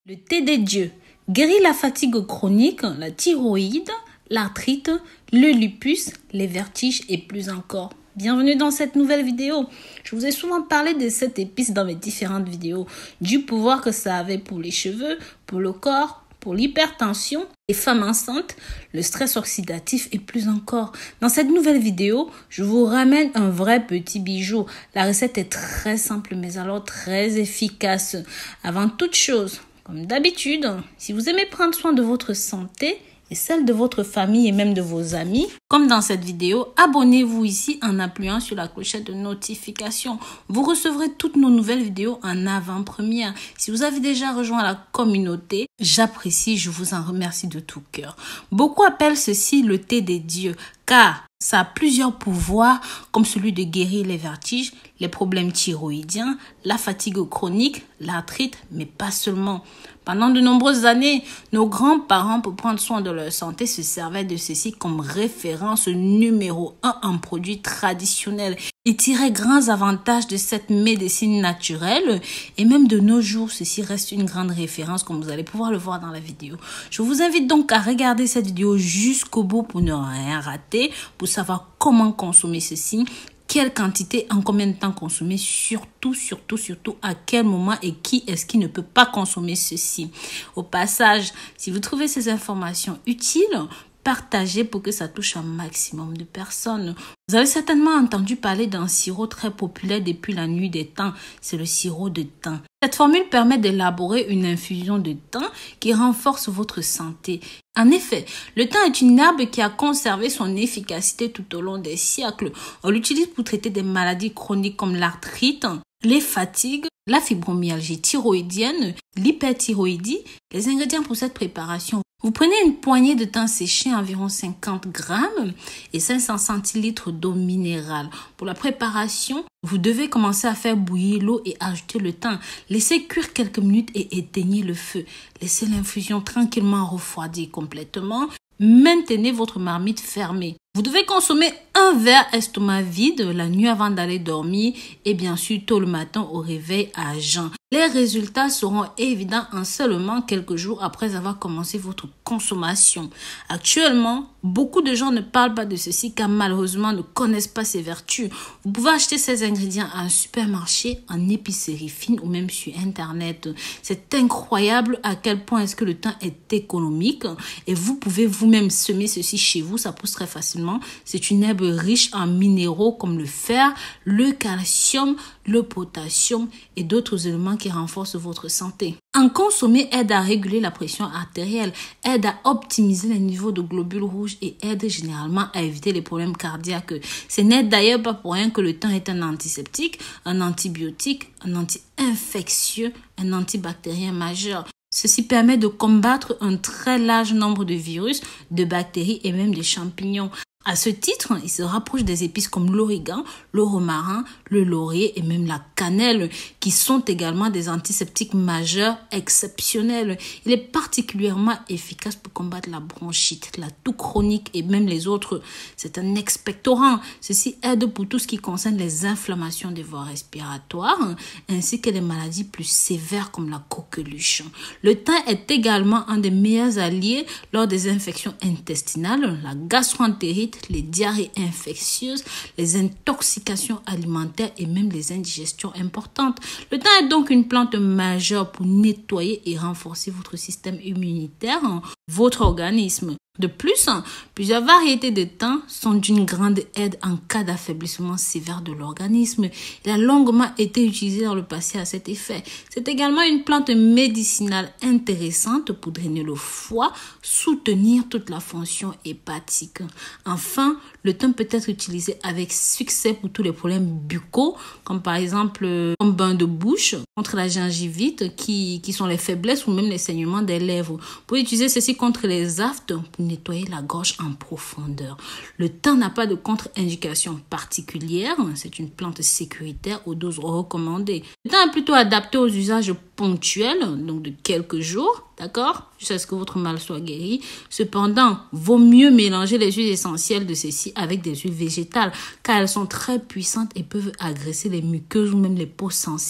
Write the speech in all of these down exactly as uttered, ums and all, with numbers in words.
Le thé des dieux guérit la fatigue chronique, la thyroïde, l'arthrite, le lupus, les vertiges et plus encore. Bienvenue dans cette nouvelle vidéo. Je vous ai souvent parlé de cette épice dans mes différentes vidéos, du pouvoir que ça avait pour les cheveux, pour le corps, pour l'hypertension, les femmes enceintes, le stress oxydatif et plus encore. Dans cette nouvelle vidéo, je vous ramène un vrai petit bijou. La recette est très simple mais alors très efficace. Avant toute chose, comme d'habitude, si vous aimez prendre soin de votre santé et celle de votre famille et même de vos amis, comme dans cette vidéo, abonnez-vous ici en appuyant sur la clochette de notification. Vous recevrez toutes nos nouvelles vidéos en avant-première. Si vous avez déjà rejoint la communauté, j'apprécie, je vous en remercie de tout cœur. Beaucoup appellent ceci le thé des dieux, car ça a plusieurs pouvoirs comme celui de guérir les vertiges, les problèmes thyroïdiens, la fatigue chronique, l'arthrite, mais pas seulement. Pendant de nombreuses années, nos grands-parents, pour prendre soin de leur santé, se servaient de ceci comme référence numéro un en produit traditionnel. Ils tiraient grands avantages de cette médecine naturelle et même de nos jours, ceci reste une grande référence comme vous allez pouvoir le voir dans la vidéo. Je vous invite donc à regarder cette vidéo jusqu'au bout pour ne rien rater, pour savoir comment consommer ceci, quelle quantité, en combien de temps consommer, surtout, surtout, surtout, à quel moment et qui est-ce qui ne peut pas consommer ceci. Au passage, si vous trouvez ces informations utiles, partagez pour que ça touche un maximum de personnes. Vous avez certainement entendu parler d'un sirop très populaire depuis la nuit des temps, c'est le sirop de thym. Cette formule permet d'élaborer une infusion de thym qui renforce votre santé. En effet, le thym est une herbe qui a conservé son efficacité tout au long des siècles. On l'utilise pour traiter des maladies chroniques comme l'arthrite, les fatigues, la fibromyalgie thyroïdienne, l'hyperthyroïdie. Les ingrédients pour cette préparation: vous prenez une poignée de thym séché, environ cinquante grammes, et cinq cents centilitres d'eau minérale. Pour la préparation, vous devez commencer à faire bouillir l'eau et ajouter le thym. Laissez cuire quelques minutes et éteignez le feu. Laissez l'infusion tranquillement refroidir complètement. Maintenez votre marmite fermée. Vous devez consommer un verre estomac vide la nuit avant d'aller dormir et bien sûr tôt le matin au réveil à jeun. Les résultats seront évidents en seulement quelques jours après avoir commencé votre consommation. Actuellement, beaucoup de gens ne parlent pas de ceci car malheureusement ne connaissent pas ses vertus. Vous pouvez acheter ces ingrédients à un supermarché, en épicerie fine ou même sur internet. C'est incroyable à quel point est-ce que le thym est économique et vous pouvez vous-même semer ceci chez vous, ça pousse très facilement. C'est une herbe riche en minéraux comme le fer, le calcium, le potassium et d'autres éléments qui renforcent votre santé. En consommer aide à réguler la pression artérielle, aide à optimiser les niveaux de globules rouges et aide généralement à éviter les problèmes cardiaques. Ce n'est d'ailleurs pas pour rien que le thym est un antiseptique, un antibiotique, un anti-infectieux, un antibactérien majeur. Ceci permet de combattre un très large nombre de virus, de bactéries et même de champignons. À ce titre, il se rapproche des épices comme l'origan, le romarin, le laurier et même la cannelle, qui sont également des antiseptiques majeurs exceptionnels. Il est particulièrement efficace pour combattre la bronchite, la toux chronique et même les autres. C'est un expectorant. Ceci aide pour tout ce qui concerne les inflammations des voies respiratoires, ainsi que les maladies plus sévères comme la coqueluche. Le thym est également un des meilleurs alliés lors des infections intestinales, la gastroentérite, les diarrhées infectieuses, les intoxications alimentaires et même les indigestions importantes. Le thym est donc une plante majeure pour nettoyer et renforcer votre système immunitaire, votre organisme. De plus, plusieurs variétés de thym sont d'une grande aide en cas d'affaiblissement sévère de l'organisme. Il a longuement été utilisé dans le passé à cet effet. C'est également une plante médicinale intéressante pour drainer le foie, soutenir toute la fonction hépatique. Enfin, le thym peut être utilisé avec succès pour tous les problèmes buccaux, comme par exemple un bain de bouche, contre la gingivite, qui, qui sont les faiblesses ou même les saignements des lèvres. Vous pouvez utiliser ceci contre les aftes, pour nettoyer la gorge en profondeur. Le thym n'a pas de contre-indication particulière. C'est une plante sécuritaire aux doses recommandées. Le thym est plutôt adapté aux usages ponctuels, donc de quelques jours, d'accord, jusqu'à ce que votre mal soit guéri. Cependant, vaut mieux mélanger les huiles essentielles de ceci avec des huiles végétales, car elles sont très puissantes et peuvent agresser les muqueuses ou même les peaux sensibles.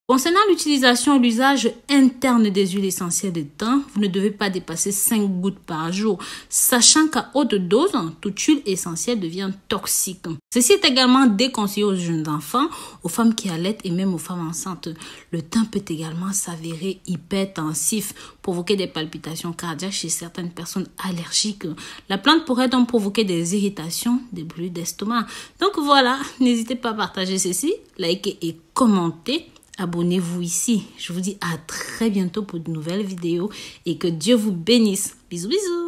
Concernant l'utilisation et l'usage interne des huiles essentielles de thym, vous ne devez pas dépasser cinq gouttes par jour, sachant qu'à haute dose, toute huile essentielle devient toxique. Ceci est également déconseillé aux jeunes enfants, aux femmes qui allaitent et même aux femmes enceintes. Le thym peut également s'avérer hypertensif, provoquer des palpitations cardiaques chez certaines personnes allergiques. La plante pourrait donc provoquer des irritations, des brûlures d'estomac. Donc voilà, n'hésitez pas à partager ceci, liker et commenter. Abonnez-vous ici. Je vous dis à très bientôt pour de nouvelles vidéos et que Dieu vous bénisse. Bisous, bisous.